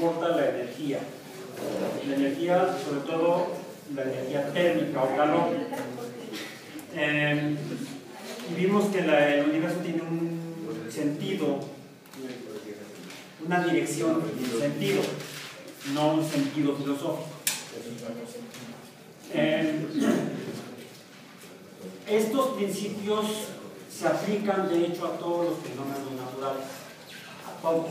importa la energía. La energía, sobre todo la energía térmica o calor. Y vimos que el universo tiene un sentido, una dirección, un sentido, no un sentido filosófico. Estos principios se aplican de hecho a todos los fenómenos naturales, a todos.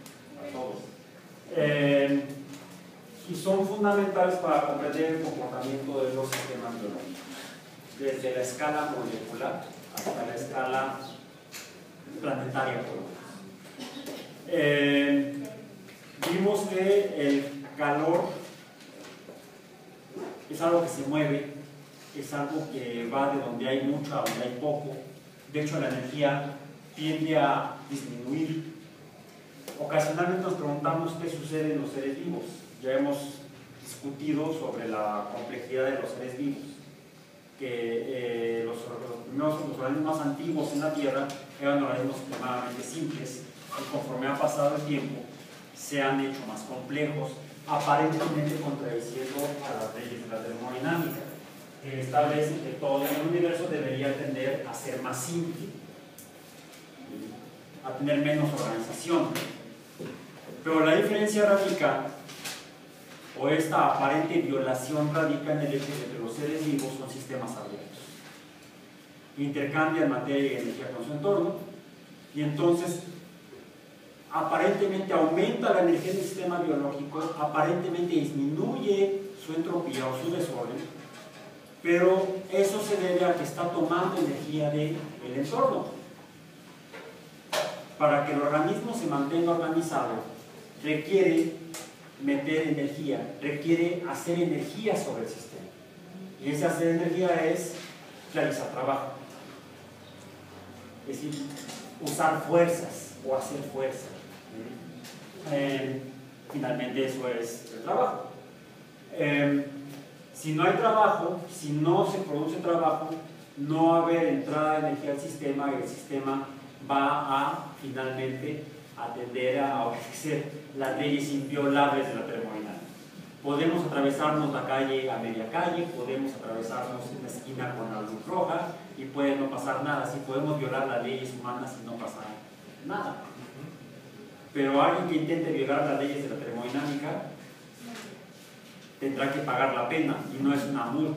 Y son fundamentales para comprender el comportamiento de los sistemas biológicos, desde la escala molecular hasta la escala planetaria. Vimos que el calor es algo que se mueve, es algo que va de donde hay mucho a donde hay poco. De hecho, la energía tiende a disminuir. Ocasionalmente nos preguntamos qué sucede en los seres vivos. Ya hemos discutido sobre la complejidad de los seres vivos, que los organismos más antiguos en la Tierra eran organismos extremadamente simples y conforme ha pasado el tiempo se han hecho más complejos, aparentemente contradiciendo a las leyes de la termodinámica, que establecen que todo el universo debería tender a ser más simple, a tener menos organización. Pero la diferencia radica, o esta aparente violación radica en el hecho de que los seres vivos son sistemas abiertos. Intercambian materia y energía con su entorno, y entonces aparentemente aumenta la energía del sistema biológico, aparentemente disminuye su entropía o su desorden, pero eso se debe a que está tomando energía del entorno. Para que el organismo se mantenga organizado, requiere meter energía, requiere hacer energía sobre el sistema. Y ese hacer energía es realizar trabajo. Es decir, usar fuerzas o hacer fuerza. Finalmente eso es el trabajo. Si no hay trabajo, si no se produce trabajo, no va a haber entrada de energía al sistema y el sistema va a finalmente atender a obedecer las leyes inviolables de la termodinámica. Podemos atravesarnos la calle a media calle, podemos atravesarnos una esquina con la luz roja y puede no pasar nada. Si podemos violar las leyes humanas y no pasa nada. Pero alguien que intente violar las leyes de la termodinámica tendrá que pagar la pena y no es una multa.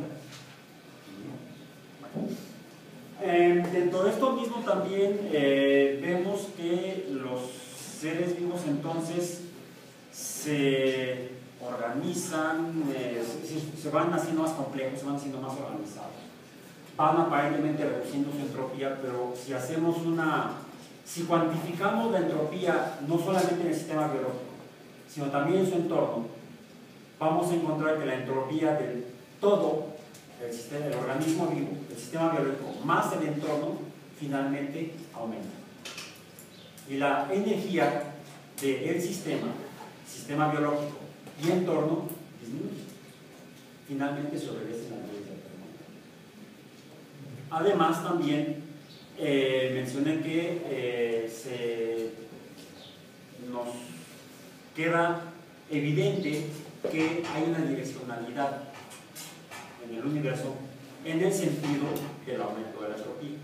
Dentro de esto mismo también vemos que los seres vivos entonces se organizan, se van haciendo más complejos, se van haciendo más organizados, van aparentemente reduciendo su entropía, pero si cuantificamos la entropía no solamente en el sistema biológico, sino también en su entorno, vamos a encontrar que la entropía del todo, el organismo vivo, el sistema biológico, más el entorno, finalmente aumenta. Y la energía del sistema biológico y entorno disminuye. Finalmente se obedece la ley de la termodinámica. Además, también mencioné que nos queda evidente que hay una direccionalidad en el universo en el sentido del aumento de la entropía.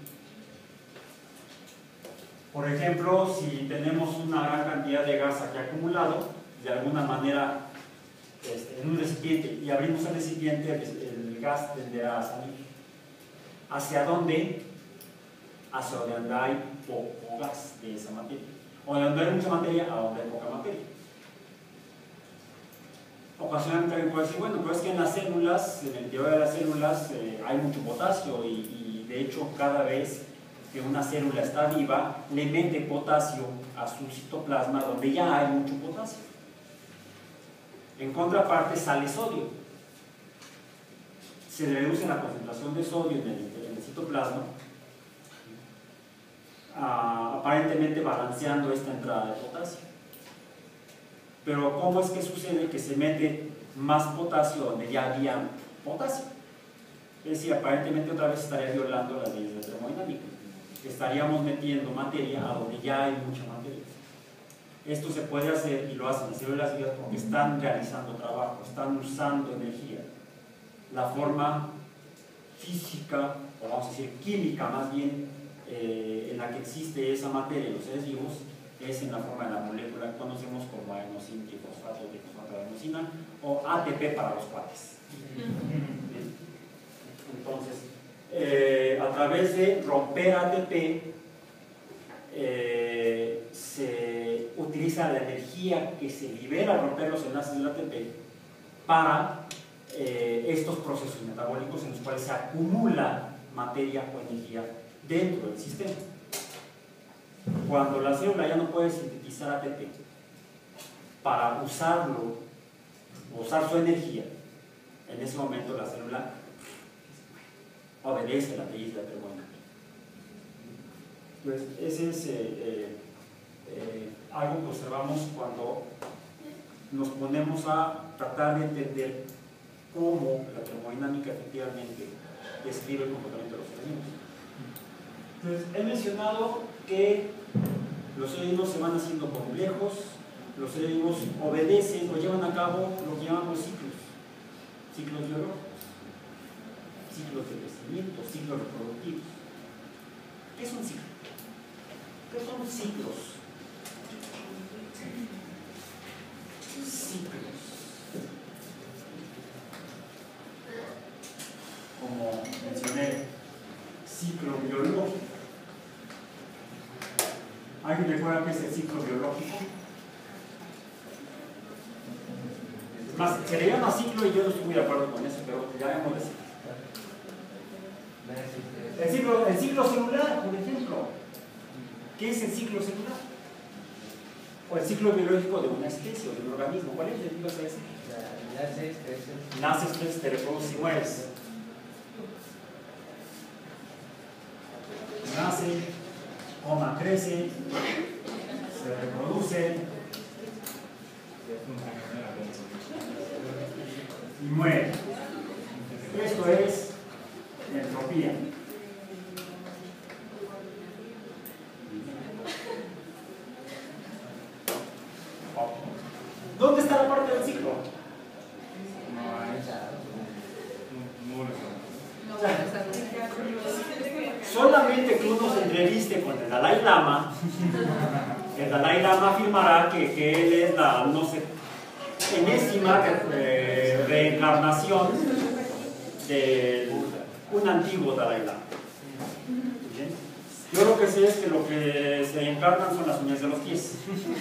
Por ejemplo, si tenemos una gran cantidad de gas aquí acumulado, de alguna manera en un recipiente, y abrimos el recipiente, el gas tenderá a salir. ¿Hacia dónde? Hacia donde hay poco gas de esa materia. O donde hay mucha materia, a donde hay poca materia. Ocasionalmente alguien puede decir, bueno, pero es que en las células, en el interior de las células hay mucho potasio y de hecho cada vez que una célula está viva le mete potasio a su citoplasma donde ya hay mucho potasio. En contraparte sale sodio. Se reduce la concentración de sodio en el citoplasma, aparentemente balanceando esta entrada de potasio. Pero ¿cómo es que sucede que se mete más potasio donde ya había potasio? Es decir, aparentemente otra vez estaría violando las leyes de la termodinámica. Estaríamos metiendo materia a donde ya hay mucha materia. Esto se puede hacer y lo hacen las células vivas porque están realizando trabajo, están usando energía. La forma física, o vamos a decir química más bien, en la que existe esa materia en los seres vivos es en la forma de la molécula que conocemos como adenosina, trifosfato, trifosfato de adenosina, o ATP para los cuates. Entonces, a través de romper ATP, se utiliza la energía que se libera al romper los enlaces del ATP para estos procesos metabólicos en los cuales se acumula materia o energía dentro del sistema. Cuando la célula ya no puede sintetizar ATP para usarlo, usar su energía, en ese momento la célula obedece la ley de la termodinámica. Entonces, ese es algo que observamos cuando nos ponemos a tratar de entender cómo la termodinámica efectivamente describe el comportamiento de los seres vivos. Entonces, he mencionado que los seres vivos se van haciendo complejos, los seres vivos obedecen o llevan a cabo lo que llamamos ciclos biológicos, ciclos de crecimiento, ciclos reproductivos. ¿Qué es un ciclo? ¿Qué son ciclos? Ciclos. Como mencioné, ciclo biológico. ¿Alguien recuerda qué es el ciclo biológico? Es más, se le llama ciclo y yo no estoy muy de acuerdo con eso, pero ya vemos de el ciclo celular, por ejemplo. ¿Qué es el ciclo celular? O el ciclo biológico de una especie o de un organismo. ¿Cuál es el ciclo celular? Naces, creces, te reproduces y mueres. Nace, crece, se reproduce y muere. Esto es entropía. ¿Dónde está la parte del ciclo? Solamente que uno se entreviste con el Dalai Lama, el Dalai Lama afirmará que él es la, no sé, enésima reencarnación de un antiguo Dalai Lama. ¿Bien? Yo lo que sé es que lo que se encarnan son las uñas de los pies.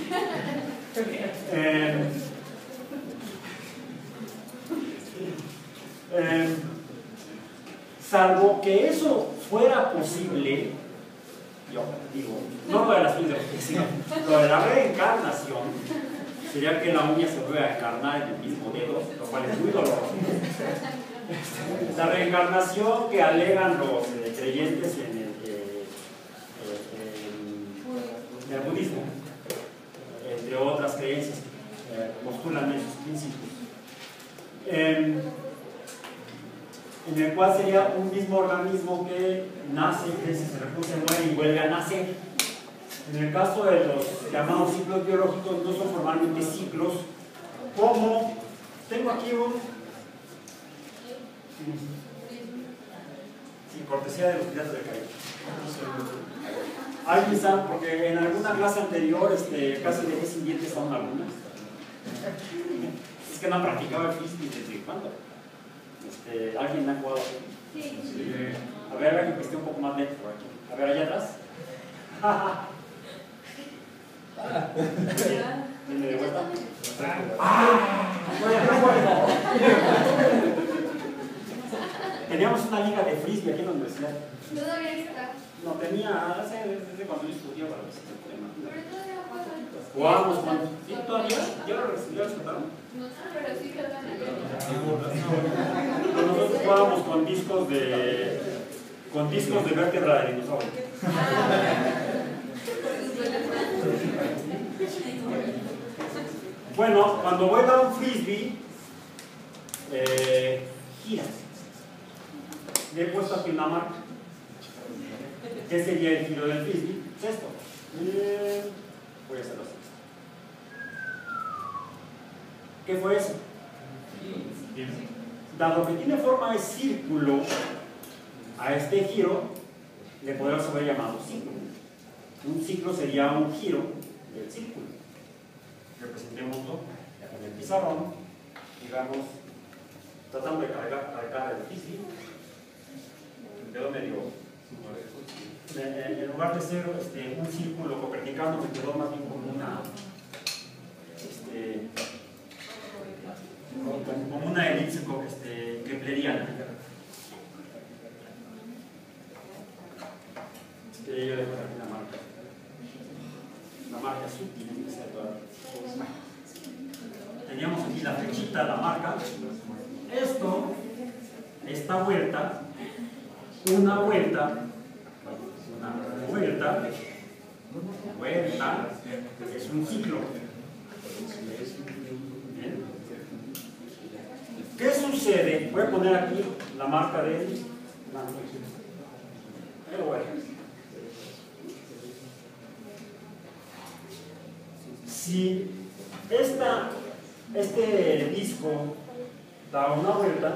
Salvo que eso fuera posible, yo digo, no lo de las uñas de los pies, sino lo de la reencarnación, sería que la uña se vuelva a encarnar en el mismo dedo, lo cual es muy doloroso. La reencarnación que alegan los creyentes en el budismo, entre otras creencias, postulan esos principios, en el cual sería un mismo organismo que nace, crece, se reproduce, muere y vuelve a nacer. En el caso de los llamados ciclos biológicos, no son formalmente ciclos, como tengo aquí un cortesía de los Piratas del Caribe. Alguien sabe, porque en alguna clase anterior casi dejé sin dientes a una alumna. Es que no practicaba el frisbee desde cuándo. ¿Alguien ha jugado así? Sí. A ver, alguien que esté un poco más lento por aquí. A ver, allá atrás. ¿Tiene de vuelta? Teníamos una liga de frisbee aquí en la universidad. Todavía está. No, tenía desde cuando yo estudiaba para ver si se puede imaginar. Pero todavía juegan. Jugábamos cuando. ¿Sí? ¿Todavía? ¿Ya lo rescataron? No sé, pero sí que van Nosotros jugábamos con discos de vértebra de dinosaurio. Bueno, cuando vuela un frisbee, gira. Le he puesto aquí una marca. ¿Qué sería el giro del frisbee? Es esto. Voy a hacerlo así. ¿Qué fue eso? Dado que tiene forma de círculo, a este giro le podríamos haber llamado ciclo. Un ciclo sería un giro del círculo. Representémoslo en el pizarrón, digamos, tratando de cargar el difícil. Quedó medio. En lugar de ser un círculo copernicano, me quedó más bien como una elipse kepleriana. Yo le pongo aquí la marca azul tiene que ser toda. Teníamos aquí la flechita, la marca. Esta vuelta, una vuelta, es un ciclo. Bien. ¿Qué sucede? Voy a poner aquí la marca de él. Pero bueno. Si este disco da una vuelta,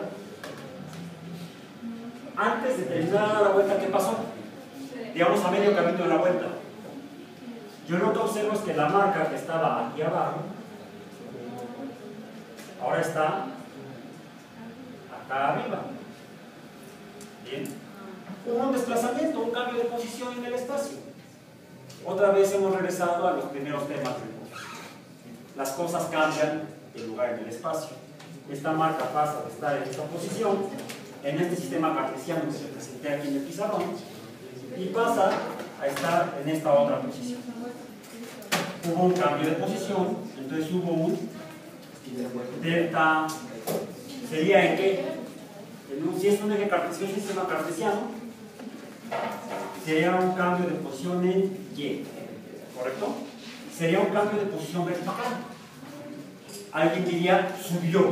antes de terminar la vuelta, ¿qué pasó? Digamos a medio camino de la vuelta. Yo lo que observo es que la marca que estaba aquí abajo, ahora está acá arriba. Bien. Hubo un desplazamiento, un cambio de posición en el espacio. Otra vez hemos regresado a los primeros temas del curso. Las cosas cambian de lugar en el espacio. Esta marca pasa de estar en esta posición, en este sistema cartesiano que se presenté aquí en el pizarrón, y pasa a estar en esta otra posición. Hubo un cambio de posición, entonces hubo un delta. ¿Sería en qué? Si es un eje cartesiano, un sistema cartesiano, sería un cambio de posición en Y, ¿correcto? Sería un cambio de posición vertical. Alguien diría subió.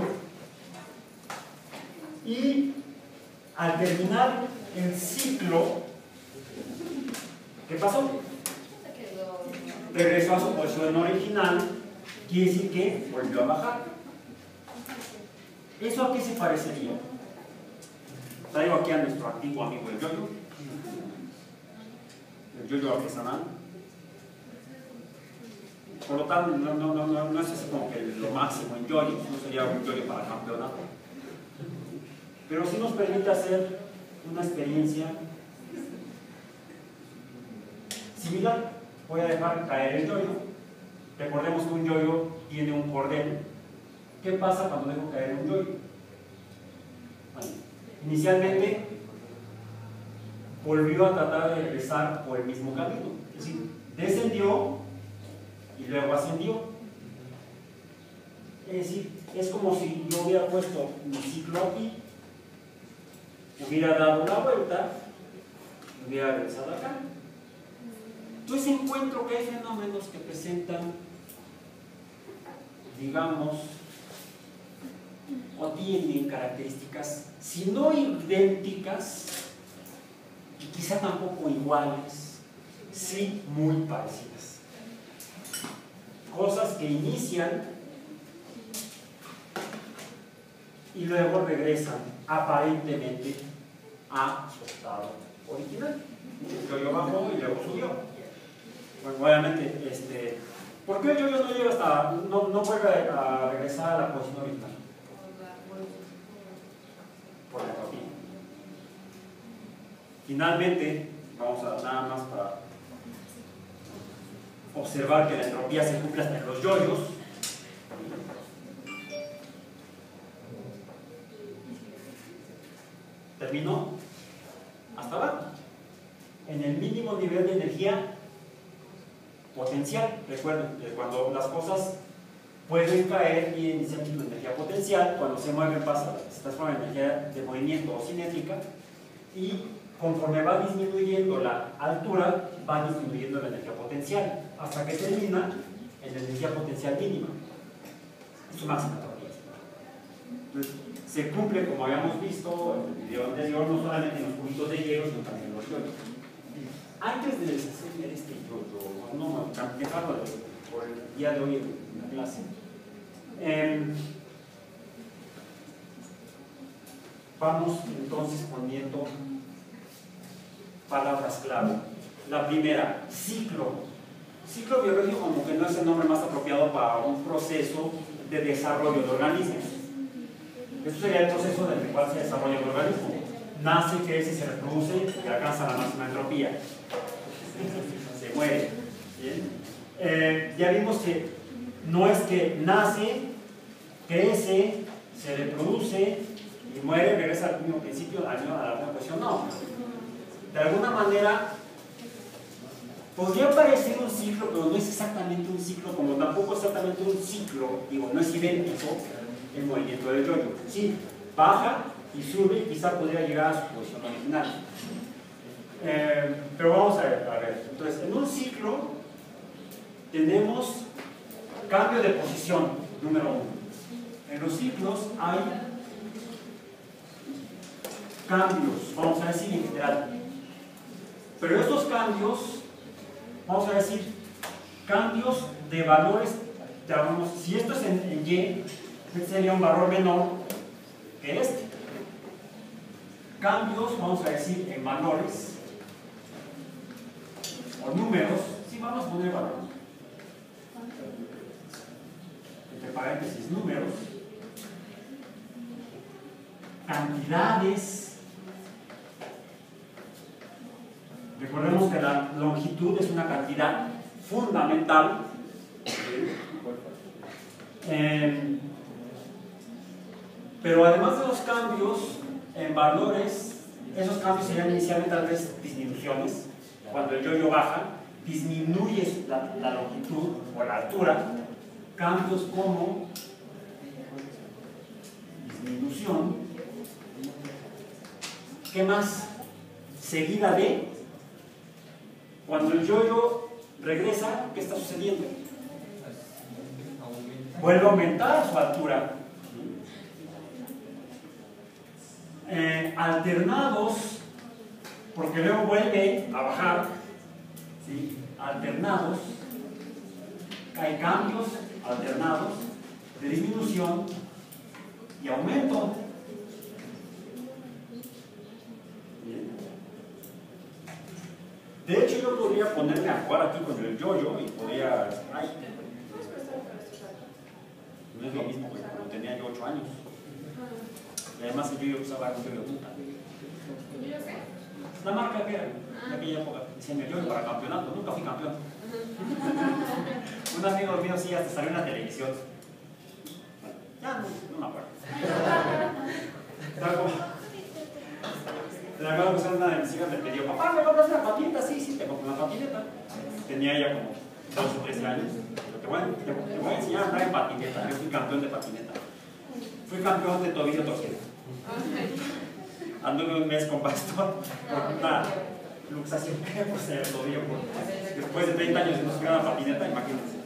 Y al terminar el ciclo, ¿qué pasó? Regresó a su posición original, quiere decir que volvió a bajar. ¿Eso a qué se parecería? Traigo aquí a nuestro antiguo amigo el yoyo artesanal. Por lo tanto, no es así como que lo máximo en yoyo, no sería un yoyo para campeonato. Pero sí nos permite hacer una experiencia similar. Voy a dejar caer el yoyo. Recordemos que un yoyo tiene un cordel. ¿Qué pasa cuando dejo caer un yoyo? Bueno, inicialmente volvió a tratar de regresar por el mismo camino. Es decir, descendió y luego ascendió. Es decir, es como si yo hubiera puesto mi ciclo aquí, hubiera dado la vuelta y hubiera regresado acá. Entonces encuentro que hay fenómenos que presentan, digamos, o tienen características, si no idénticas, y quizá tampoco iguales, sí muy parecidas. Cosas que inician y luego regresan aparentemente a su estado original. El yoyo bajó y luego subió. Bueno, obviamente, ¿por qué el yoyo no llega hasta, no vuelve a regresar a la posición original? Por la entropía. Finalmente, vamos a nada más para observar que la entropía se cumple hasta en los yoyos. Terminó hasta abajo, en el mínimo nivel de energía potencial. Recuerden que cuando las cosas pueden caer y iniciar una energía potencial, cuando se mueven pasa, se transforma en energía de movimiento o cinética, y conforme va disminuyendo la altura, va disminuyendo la energía potencial, hasta que termina en la energía potencial mínima, su máxima entropía. Entonces, se cumple, como habíamos visto en el video anterior, no solamente en los cubitos de hielo, sino también en los yoyos. Antes de deshacer este yoyo, no dejarlo por el día de hoy en la clase, Vamos entonces poniendo palabras clave. La primera, ciclo. Ciclo biológico como que no es el nombre más apropiado para un proceso de desarrollo de organismos. Esto sería el proceso en el cual se desarrolla el organismo. Nace, crece, se reproduce y alcanza la máxima entropía. Se muere. ¿Bien? Ya vimos que no es que nace, crece, se reproduce y muere, regresa al mismo principio, a la misma cuestión. No. De alguna manera podría parecer un ciclo, pero no es exactamente un ciclo, como tampoco exactamente un ciclo, digo, no es idéntico el movimiento del yo-yo. Sí, baja y sube y quizá podría llegar a su posición original. Pero vamos a ver. Entonces, en un ciclo tenemos cambio de posición, número 1. En los ciclos hay cambios, vamos a decir en general. Pero estos cambios, vamos a decir, cambios de valores, digamos, si esto es en Y, este sería un valor menor que este. Cambios, vamos a decir, en valores o números, sí, vamos a poner valores. Entre paréntesis, números, cantidades. Recordemos que la longitud es una cantidad fundamental. Pero además de los cambios en valores, esos cambios serían inicialmente tal vez disminuciones. Cuando el yo-yo baja, disminuye la longitud o la altura. Cambios como disminución. ¿Qué más? Seguida de. Cuando el yo-yo regresa, ¿qué está sucediendo? Vuelve a aumentar su altura. Alternados, porque luego vuelve a bajar, ¿sí? Alternados, hay cambios alternados de disminución y aumento. Bien. De hecho, yo podría ponerme a jugar aquí con el yo-yo y podría... Ay, no es lo mismo que cuando tenía yo 8 años. Y además el yo-yo usaba un yo-yo puta. La marca que era en aquella época, decían el yo-yo para campeonato, nunca fui campeón. Un amigo mío sí hasta salió en la televisión. Bueno, ya no me acuerdo. Me acuerdo que una de mis hijas me pidió, papá, ¿me compras una patineta? Sí, te compro una patineta. Tenía ella como 12 o 13 años. Te voy a enseñar a andar en patineta. Yo fui campeón de patineta. Fui campeón de tobillo torcido. Anduve un mes con bastón por una luxación que pues en el tobillo. Después de 30 años de no subir a la patineta, imagínense.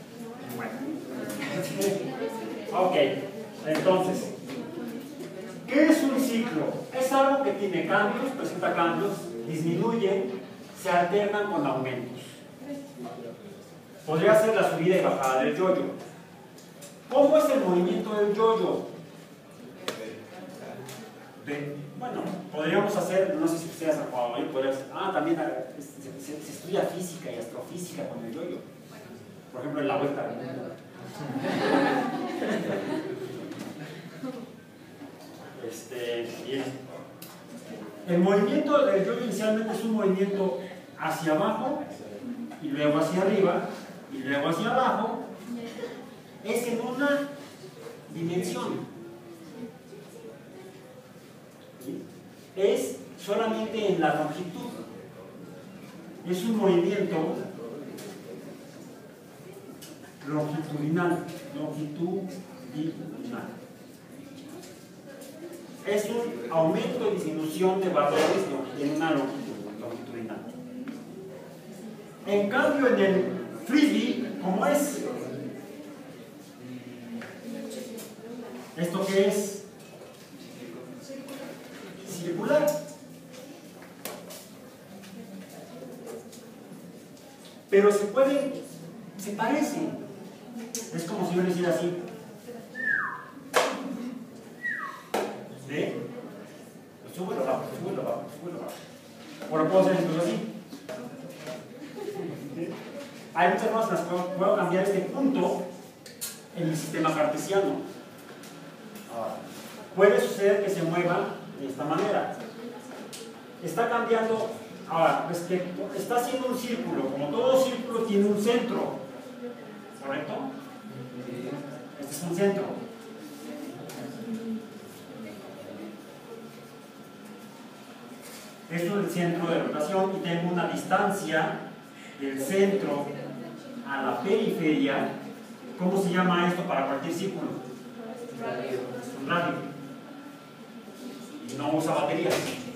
Bueno. Ok, entonces, ¿qué es un ciclo? Es algo que tiene cambios, presenta cambios, disminuye, se alternan con aumentos. Podría ser la subida y bajada del yo-yo. ¿Cómo es el movimiento del yo-yo? Bueno, podríamos hacer, no sé si ustedes han jugado, también se estudia física y astrofísica con el yo-yo. Por ejemplo, en la vuelta al mundo. Bien. El movimiento del yo-yo inicialmente es un movimiento hacia abajo y luego hacia arriba y luego hacia abajo. Es en una dimensión. Es solamente en la longitud. Es un movimiento longitudinal. Es un aumento y disminución de valores en una longitud longitudinal. En cambio, en el frisbee, ¿cómo es? ¿Esto qué es? Circular. Pero se parecen. Es como si yo le hiciera así. Sube lo bajo, sube lo bajo, sube lo bajo. Ahora puedo hacer incluso así. Hay muchas formas en las que puedo cambiar este punto en mi sistema cartesiano. Ahora, puede suceder que se mueva de esta manera. Está cambiando, ahora, respecto, está haciendo un círculo. Como todo círculo tiene un centro, ¿correcto? Este es un centro. Esto es el centro de rotación y tengo una distancia del centro a la periferia. ¿Cómo se llama esto para cualquier círculo? Es un radio. Y no usa baterías.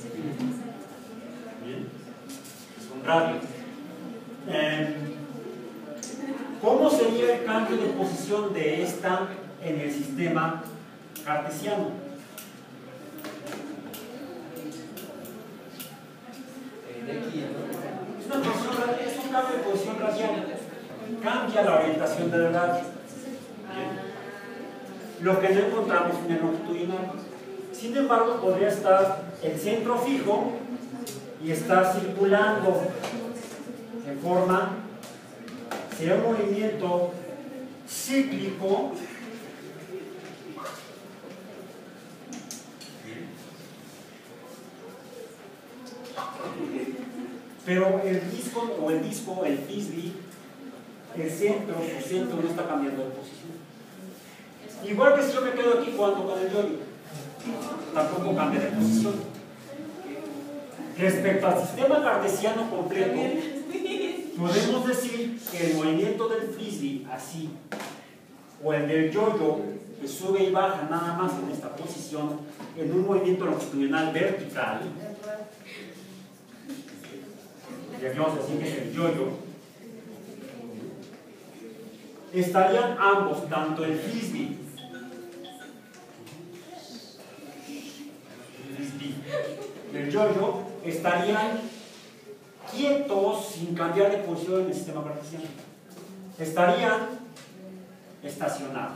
Bien. Es un radio. ¿Cómo sería el cambio de posición de esta en el sistema cartesiano? Es un cambio de posición radial. Cambia la orientación del radio. Lo que no encontramos en el longitudinal. Sin embargo, podría estar el centro fijo y estar circulando en forma, sería un movimiento cíclico pero el disco, el frisbee, el centro, su centro no está cambiando de posición. Igual que si yo me quedo aquí jugando con el yoyo, tampoco cambia de posición. Respecto al sistema cartesiano completo, podemos decir que el movimiento del frisbee, así, o el del yoyo, que sube y baja nada más en esta posición, en un movimiento longitudinal vertical, vamos a decir que es el yoyo, estarían ambos, tanto el frisbee y el yoyo, estarían quietos sin cambiar de posición en el sistema cartesiano. Estarían estacionados.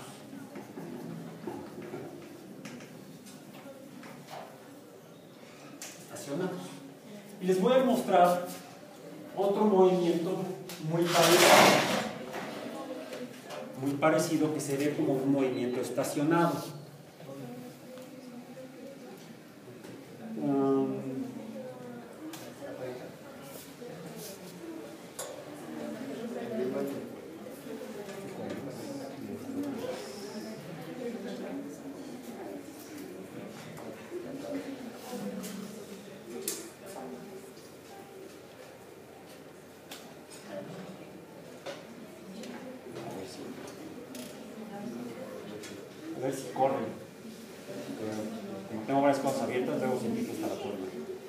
Y les voy a mostrar otro movimiento muy parecido que se ve como un movimiento estacionado. A ver si corren. Como tengo varias cosas abiertas, luego sentí que está la forma.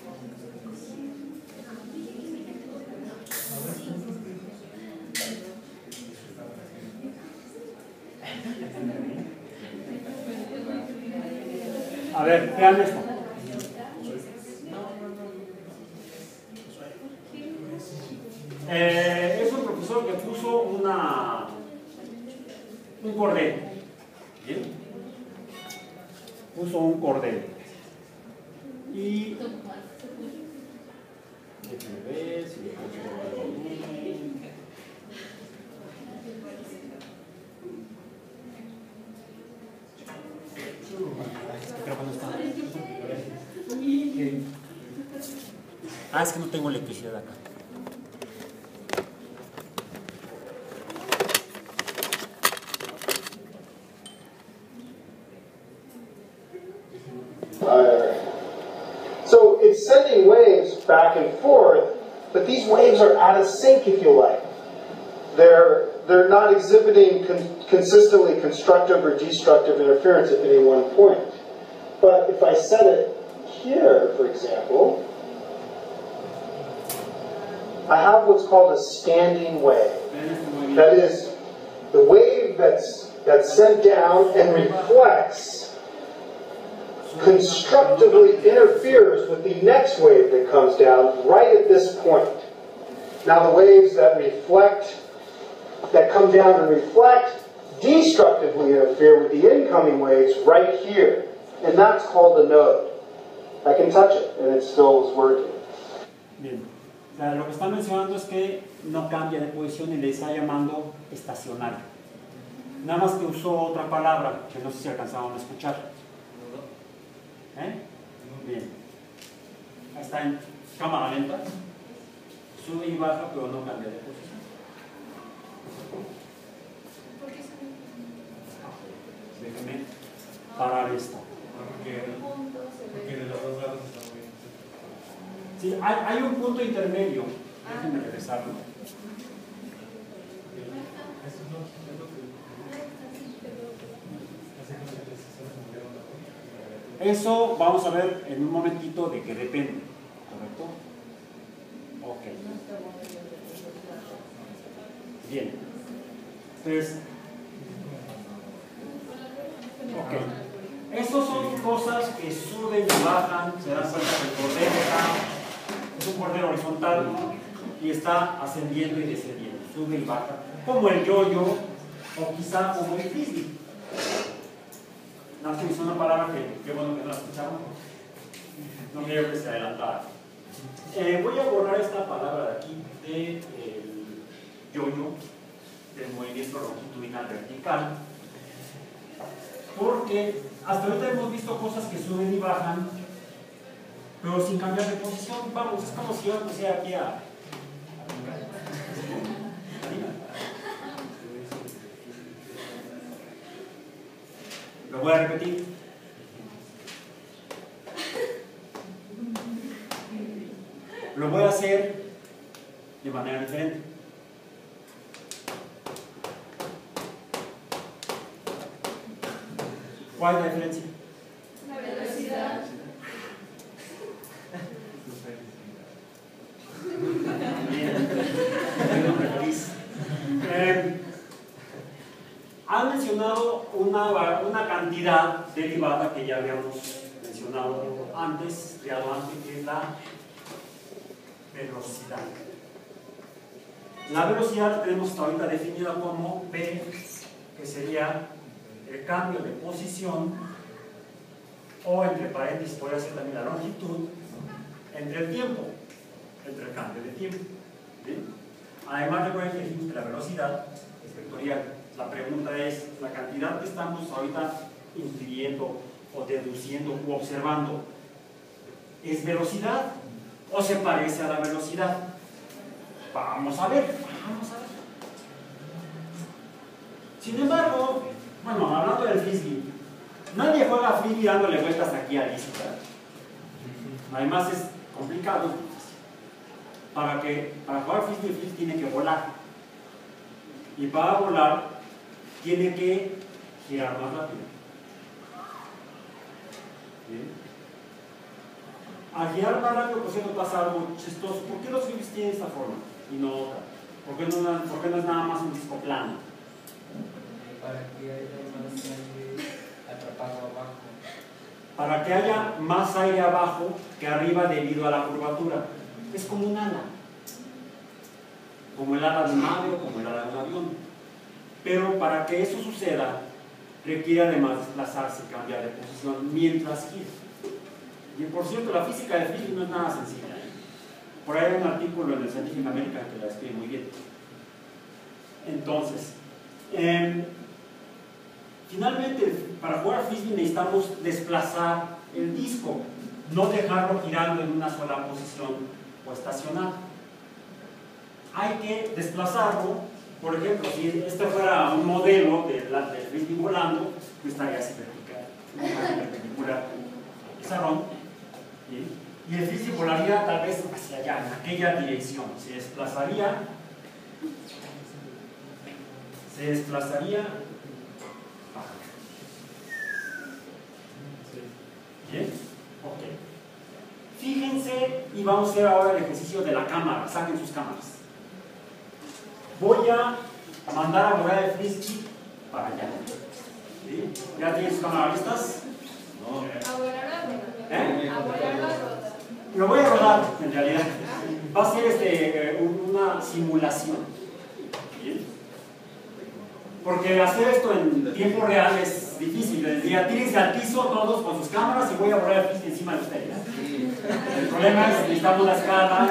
A ver, vean esto. Es un profesor que puso un cordel. ¿Bien? Puso un cordel. Y déjenme ver si le puedo algo bien. Creo que no está. Es que no tengo electricidad acá. So it's sending waves back and forth, but these waves are out of sync, if you like. They're not exhibiting consistently constructive or destructive interference at any one point. But if I set it here, for example, I have what's called a standing wave. That is, the wave that's sent down and reflects constructively interferes with the next wave that comes down right at this point. Now the waves that come down and reflect, destructively interfere with the incoming waves right here. And that's called a node. I can touch it and it still is working. Bien. O sea, lo que está mencionando es que no cambia de posición y le está llamando estacionario. Nada más que usó otra palabra que no sé si alcanzaron a escuchar. Bien. Ahí está en cámara lenta. Sube y baja, pero no cambia de posición. ¿Por qué se Déjenme parar esta. Porque de los dos lados está muy bien. Sí, hay un punto intermedio. Déjenme regresarlo. Eso es lo que Eso vamos a ver en un momentito de qué depende. ¿Correcto? Ok. Bien. Entonces, ok. Esas son cosas que suben y bajan. Se dan cuenta que el cordero es un cordero horizontal y está ascendiendo y descendiendo. Sube y baja. Como el yo-yo o quizá como el frisbee. No sé, es una palabra que bueno que no la escuchamos. No quiero que se adelantara. Voy a borrar esta palabra de aquí del yo-yo, del movimiento longitudinal vertical, porque hasta ahorita hemos visto cosas que suben y bajan, pero sin cambiar de posición. Vamos, es como si yo me pusiera aquí a lo voy a repetir. Lo voy a hacer de manera diferente. ¿Cuál es la diferencia? La velocidad. Han mencionado una cantidad derivada que ya habíamos mencionado antes, creado antes, que es la velocidad. La velocidad la tenemos hasta ahorita definida como v, que sería el cambio de posición, o entre paréntesis podría ser también la longitud, entre el tiempo, entre el cambio de tiempo. ¿Bien? Además, recuerden que dijimos que la velocidad es vectorial. La pregunta es, ¿la cantidad que estamos ahorita infiriendo o deduciendo u observando es velocidad o se parece a la velocidad? Vamos a ver, vamos a ver. Sin embargo, bueno, hablando del frisbee, nadie juega frisbee dándole vueltas aquí a disco, ¿verdad? Además es complicado. Para jugar frisbee, el frisbee tiene que volar. Y para volar, tiene que girar más rápido. ¿Bien? Al girar más rápido, por cierto, pasa algo chistoso. ¿Por qué los frisbees tienen esta forma y no otra? ¿Por qué no es nada más un disco plano? para que haya más aire atrapado abajo. Para que haya más aire abajo que arriba debido a la curvatura. Es como un ala. Como el ala de un ave o como el ala de un avión. Pero para que eso suceda, requiere además desplazarse y cambiar de posición mientras gira. Y por cierto, la física del frisbee no es nada sencilla. Por ahí hay un artículo en el Scientific American que la describe muy bien. Entonces, finalmente, para jugar frisbee necesitamos desplazar el disco, no dejarlo girando en una sola posición o estacionado. Hay que desplazarlo. Por ejemplo, si este fuera un modelo del frisbee volando, pues estaría así vertical, perpendicular al pizarrón, y el frisbee volaría tal vez hacia allá, en aquella dirección. Se desplazaría. ¿Bien? Ok. Fíjense, y vamos a hacer ahora el ejercicio de la cámara. Saquen sus cámaras. Voy a mandar a volar el frisbee para allá. ¿Sí? ¿Ya tienen sus cámaras listas? No. A volar la rueda. ¿Eh? A volar la rueda. Lo voy a rodar, en realidad. Va a ser una simulación. ¿Bien? Porque hacer esto en tiempo real es difícil. Les diría, tírense al piso todos con sus cámaras y voy a borrar el piso encima de ustedes. El problema es que necesitamos la escala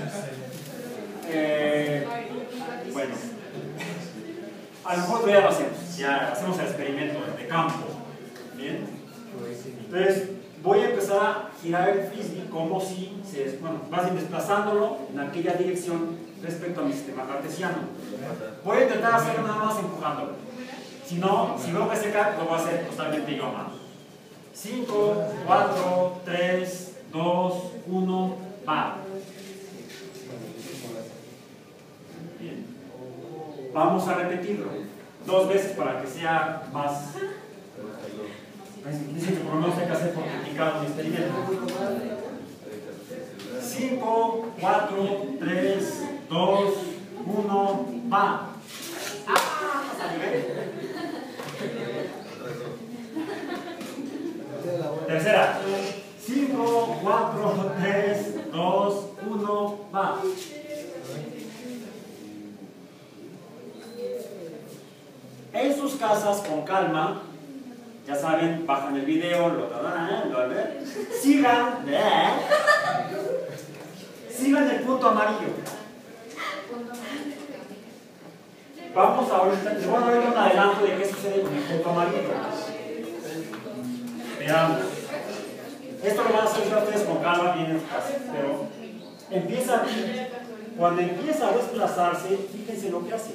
y, bueno, a lo mejor todavía lo hacemos, ya hacemos el experimento de campo. Bien, entonces voy a empezar a girar el frisbee como si vas desplazándolo en aquella dirección respecto a mi sistema cartesiano. Voy a intentar hacerlo nada más empujándolo. Si no, si veo que se cae, lo voy a hacer totalmente yo a mano. 5, 4, 3, 2, 1, va. Bien. Vamos a repetirlo 2 veces para que sea más. Dicen que por lo menos hay que hacer por practicar un experimento. 5, 4, 3, 2, 1, va. Tercera. 5, 4, 3, 2, 1, va. En sus casas, con calma, ya saben, bajan el video, sigan el punto amarillo. Vamos ahorita, les voy a dar un adelanto de qué sucede con el punto amarillo. Veamos. Esto lo van a hacer ustedes con calma, bien en su casa, pero empieza aquí. Cuando empieza a desplazarse, fíjense lo que hace.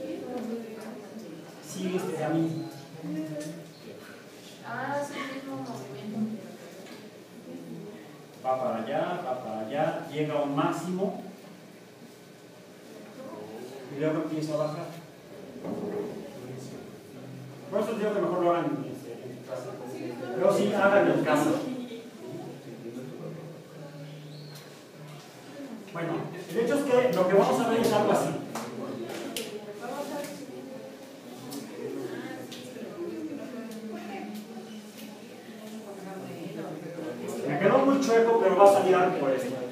Sigue este camino. Va para allá, llega a un máximo y luego empieza a bajar. Por eso digo que mejor lo hagan en su casa. Pero sí, háganlo en casa. Bueno, el hecho es que lo que vamos a ver es algo así. Me quedó muy chueco, pero va a salir algo por esto.